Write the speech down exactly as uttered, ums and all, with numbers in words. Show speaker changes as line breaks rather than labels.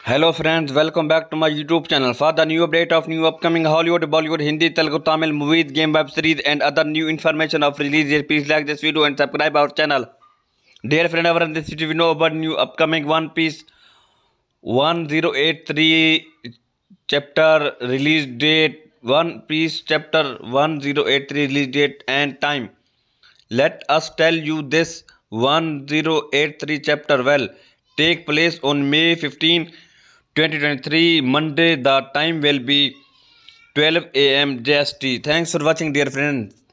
Hello friends, welcome back to my YouTube channel. For the new update of new upcoming Hollywood, Bollywood, Hindi, Telugu, Tamil movies, game, web series and other new information of release dates, please like this video and subscribe our channel. Dear friend, over in this video we know about new upcoming One Piece one thousand eighty-three chapter release date, One Piece chapter one thousand eighty-three release date and time. Let us tell you this one thousand eighty-three chapter will take place on May fifteenth, twenty twenty-three, Monday. The time will be twelve A M J S T. Thanks for watching, dear friends.